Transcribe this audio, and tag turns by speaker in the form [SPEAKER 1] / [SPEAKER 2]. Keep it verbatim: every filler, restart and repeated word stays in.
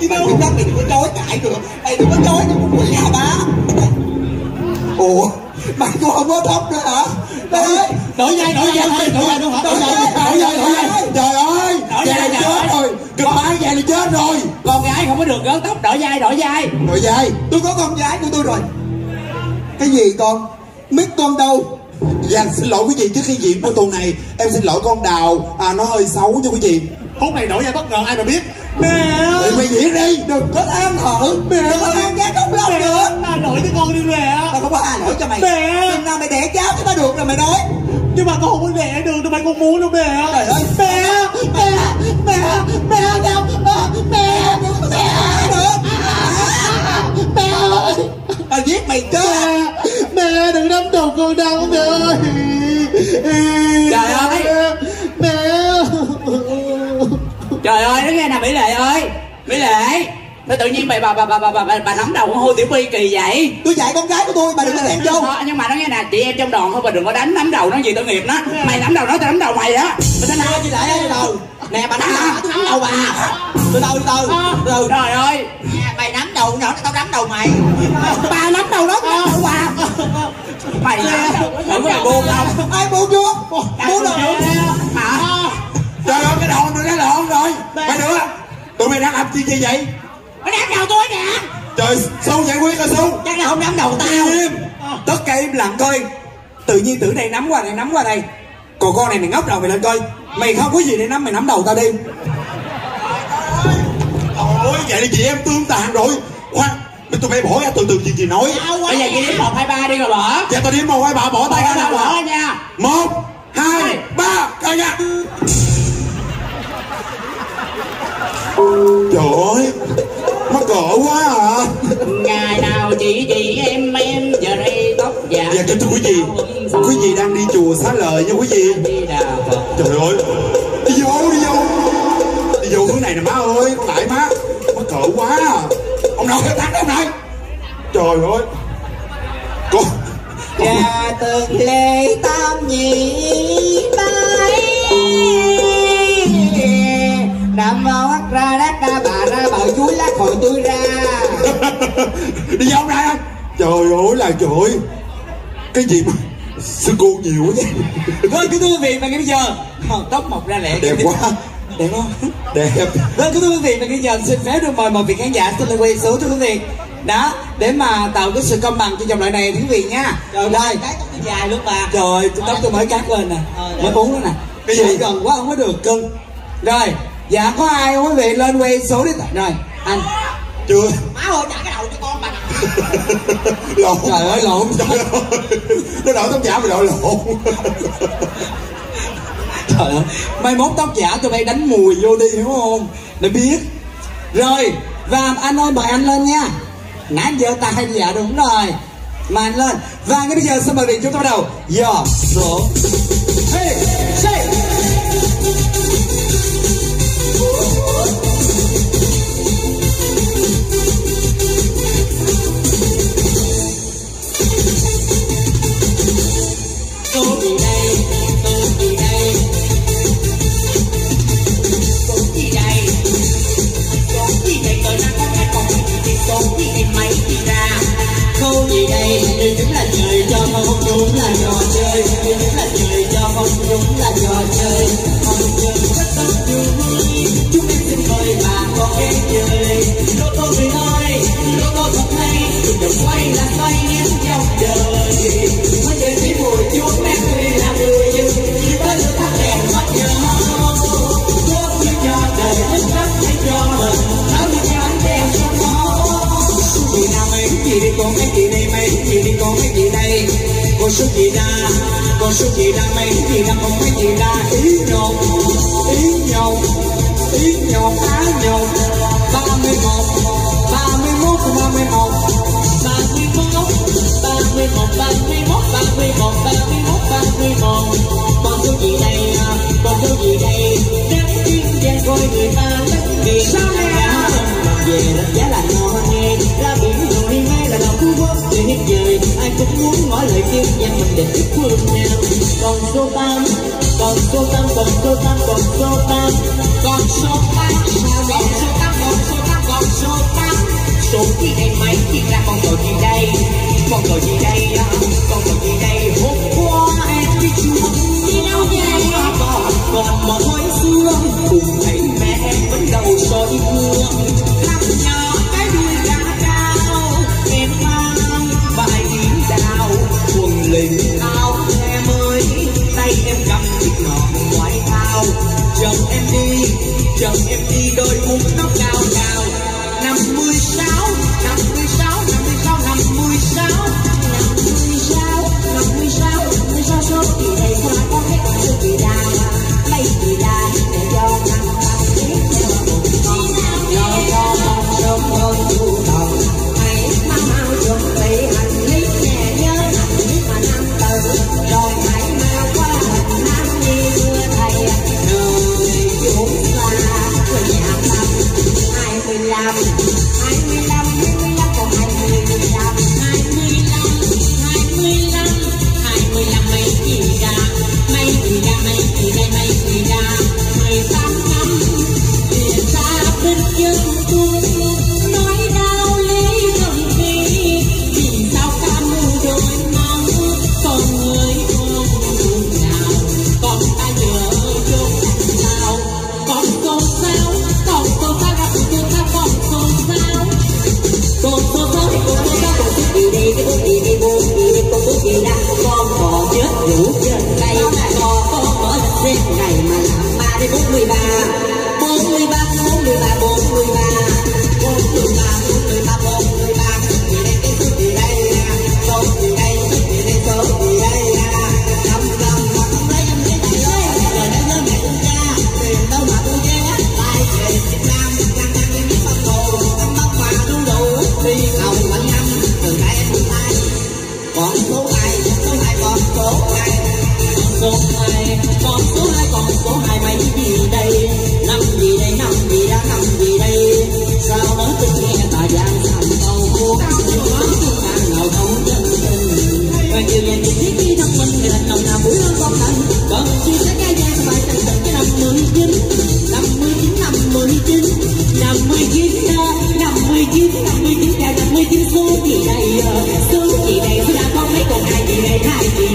[SPEAKER 1] Mày biết đó, mày đừng có chối cãi được. Mày đừng có chối cái quỷ hả ba. Ủa mày cũng không có tóc nữa hả? Đổi ơi,
[SPEAKER 2] đổi dây, đổi dây, đổi dây luôn hả?
[SPEAKER 1] Đổi dây, đổi dây, đổi dây. Trời ơi, vậy là chết rồi. Cực bái vậy là chết rồi.
[SPEAKER 2] Con gái không có được gỡ tóc, đổi dây, đổi dây.
[SPEAKER 1] Đổi dây. Tôi có con gái của tôi rồi. Cái gì con? Mít con đâu? Dạ xin lỗi quý vị, trước khi diễn của tuần này em xin lỗi con Đào, à nó hơi xấu nha quý vị.
[SPEAKER 2] Phút này đổi dây bất ngờ ai mà biết. Mẹ
[SPEAKER 1] Mày, mày diễn đi, đừng có than thở. Mẹ đừng có than gác khóc lóc nữa.
[SPEAKER 2] Ba đổi cho con đi mẹ.
[SPEAKER 1] Tao không có ai đổi cho mày.
[SPEAKER 2] Mẹ
[SPEAKER 1] chừng nào mày đẻ cháu cho tao được rồi mày nói.
[SPEAKER 2] Nhưng mà con không có đẻ được, tụi mày không muốn đâu mẹ.
[SPEAKER 1] Trời ơi,
[SPEAKER 2] mẹ mẹ mẹ mẹ đâu mẹ mẹ mẹ ơi,
[SPEAKER 1] tao giết mày chết.
[SPEAKER 2] Mẹ đừng đâm đầu con đau mẹ ơi. Trời ơi mẹ. Trời ơi, nó nghe nè Mỹ Lệ ơi. Mỹ Lệ, sao tự nhiên bà bà bà bà bà bà, bà nắm đầu con hôi Tiểu Phi kỳ vậy?
[SPEAKER 1] Tôi dạy con gái của tôi, bà đừng có lẹn vô.
[SPEAKER 2] Đó, nhưng mà nó nghe nè, chị em trong đoàn thôi, bà đừng có đánh nắm đầu nó gì tội nghiệp nó. Mày nắm đầu nó, tao nắm đầu mày á. Mày thế nào?
[SPEAKER 1] Chị lại đây từ. Nè bà nắm đầu, tôi nắm đầu bà. Từ từ từ từ.
[SPEAKER 2] Trời ơi,
[SPEAKER 1] mày nắm đầu nó, tao nắm đầu mày.
[SPEAKER 2] bà nắm đầu nó, tao nắm đầu bà. Mày đừng có là buông không?
[SPEAKER 1] Ai buông chưa? Buông rồi.
[SPEAKER 2] Hả?
[SPEAKER 1] Trời ơi, cái đầu mày nó lộn rồi. Mày nữa, tụi mày đang làm chi gì vậy?
[SPEAKER 2] Mày nắm đầu tôi nè.
[SPEAKER 1] Trời, Su giải quyết rồi Su.
[SPEAKER 2] Chắc là không nắm đầu tao.
[SPEAKER 1] Im. Tất cả im lặng coi. Tự nhiên tưởng này nắm qua này nắm qua đây. Còn con này mày ngóc đầu mày lên coi. Mày không có gì để nắm, mày nắm đầu tao đi. Ôi vậy là chị em tương tàn rồi. Khoan, tụi mày bỏ ra từ từ gì chị nói.
[SPEAKER 2] Bây giờ chị đếm một hai ba đi rồi bỏ.
[SPEAKER 1] Dạ tao đếm một hai ba bỏ tay ra
[SPEAKER 2] bỏ nha.
[SPEAKER 1] Một hai ba coi nha. Trời ơi, mắc cỡ quá à.
[SPEAKER 2] Ngày nào chị chị em em giờ đây tóc dài.
[SPEAKER 1] Dạ kính thưa quý vị, quý vị đang đi chùa Xá Lợi nha quý vị. Trời ơi, đi vô đi vô. Đi vô hướng này nè má ơi, con lại má. Mắc cỡ quá à. Ông nội cái tắt ông nội. Trời ơi. Con
[SPEAKER 2] Cha từng lệ tam nhị bái. Đâm vào mắt ra đát ra bà ra bờ chuối lát hồi tôi ra.
[SPEAKER 1] đi vô đây anh. Trời ơi là trời ơi. Cái gì mà sư cô nhiều quá vậy.
[SPEAKER 2] Vâng kính thưa quý vị, và ngay bây giờ tóc mọc ra lẹ
[SPEAKER 1] đẹp quá.
[SPEAKER 2] Đẹp không?
[SPEAKER 1] Đẹp.
[SPEAKER 2] Vâng kính thưa quý vị, và bây giờ xin phép được mời một vị khán giả xin lên quay số thưa quý vị. Đó, để mà tạo cái sự công bằng cho dòng loại này thưa quý vị nha.
[SPEAKER 1] Trời
[SPEAKER 2] đây
[SPEAKER 1] cái tóc tôi dài luôn bà.
[SPEAKER 2] Trời ơi, tóc tôi mới cắt lên nè. Mới uống nữa nè.
[SPEAKER 1] Cái gì
[SPEAKER 2] gần quá không có được cưng. Rồi, dạ có ai không quý vị lên quay số đi. Rồi, anh.
[SPEAKER 1] Chưa.
[SPEAKER 2] Má ơi, trả cái đầu cho con bà.
[SPEAKER 1] Lộn.
[SPEAKER 2] Trời ơi lộn.
[SPEAKER 1] Trời ơi. Nó đổi tóc giả mà đội lộn.
[SPEAKER 2] Trời ơi, mai mốt tóc giả tụi bay đánh mùi vô đi hiểu không? Để biết. Rồi, và anh ơi mời anh lên nha. Nãy giờ tay dạ đúng rồi. Mời anh lên. Và ngay bây giờ xin mời vị chúng ta bắt đầu. Giờ số. Hey, say. Số gì đây? Số gì đây? Số gì đây? Số gì đây? Cỡ năng con hát còn thì số gì đây mấy gì ra? Số gì đây? Đây chính là trời cho không đúng là trò chơi. Đây chính là trời cho không đúng là trò chơi. Không chơi rất rất vui. Chúng em xin mời bà con ghé chơi. Lô tô người ơi, lô tô thật hay. Đừng quay là xoay đến trong đời. Mới chơi thấy mùi chuột mẹ tôi là người yêu. Chỉ có lửa thắt đèn mắt nhớ. Tốt như cho đời thích rất hay cho mình. Nói như cho ánh đèn cho nó. Chị nào mấy chị đi con mấy chị đây mấy chị đi con mấy chị đây. Cô số chị ra, cô số chị ra mấy chị ra con mấy chị ra. Ý nhộn, ý nhộn, ý nhộn á nhộn. Ba mươi một, ba mươi mốt, ba mươi một. Ba mươi mốt, ba mươi một, ba mươi mốt, ba mươi một, ba mươi mốt, ba mươi một. Con số gì đây, con số gì đây? Trắng tiếng gian coi người ta lắc biển. Sao giá về là giá là ngon nghe. Ra biển rồi ngay là đầu cú quốc để hết trời. Ai cũng muốn nói lời tiếng gian mình để thích phương nào. Còn số tám, còn số tám, còn số tám, còn số tám, còn số tám, còn số tám, còn số tám, còn con số tám. Số gì đây mấy chị ra con gọi gì đây? Con gọi gì đây? Con gọi gì đây? Hôm qua em đi chuông đi đâu vậy? Còn còn một khói sương cùng thấy mẹ em vẫn đầu soi gương. Năm nhỏ cái đuôi cá cao em mang vài yến đào quần lình áo xe mới tay em cầm thịt ngọt ngoại thao. Chồng em đi chồng em đi đôi mút tóc cao cao. Năm mươi sáu năm mươi sáu năm mươi sáu năm mươi sáu năm mươi sáu năm mươi sáu năm mươi sáu số kỳ này qua có hết số kỳ đa mấy kỳ đa để cho năm năm tiếp theo một con lo cho con sớm hơn chu toàn. Hãy mang mau chuẩn bị hành lý nhẹ nhớ hành lý mà năm từ rồi hãy mau qua hình nam như mưa thầy nơi chúng ta quê nhà năm hai mươi lăm hai mươi lăm hai mươi lăm còn hai mươi lăm hai mươi lăm hai mươi lăm hai mươi lăm mấy kỳ ra mấy kỳ ra mấy kỳ đây mấy kỳ ra mười tám năm liền xa bên chân tôi nói đạo lý không vì vì sao ca mưu đôi mong con người con buồn nào con ta nhớ chốn sao con con sao con con ta gặp tôi ta con con sao con con sao con con sao con thích gì đi cái bút gì đi buồn gì đi con bút gì đã con bò chết rủ trên cây con con mở xếp ngày mà làm ba đến bốn mươi ba bốn mươi ba bốn mươi ba bốn mươi ba bốn mươi ba bốn mươi ba bốn mươi ba gì đây cái số gì đây số gì đây số gì đây số gì đây năm năm mà không lấy năm lấy thầy ơi rồi đã nhớ mẹ tôi cha tiền đâu mà tôi ghé lại về Việt Nam đang đang đi biết bắt hồ tấm tóc mà đủ đủ đi cầu quanh năm từ nay em từ tay còn số hai số hai còn số hai số hai còn số hai còn số hai mấy gì đây năm gì đây năm gì đã năm gì đây sao nói tôi nghe bà giang thầm câu muốn chúng ta nào không chân tình và nhiều nhà chỉ biết khi thông minh người thành đồng nào mũi hơn con thành còn chia sẻ cái gian bài thành tận cái năm mươi chín năm mươi chín năm mươi chín năm mươi chín năm mươi chín năm mươi chín năm mươi chín số gì đây số gì đây số đã có mấy còn hai gì đây hai gì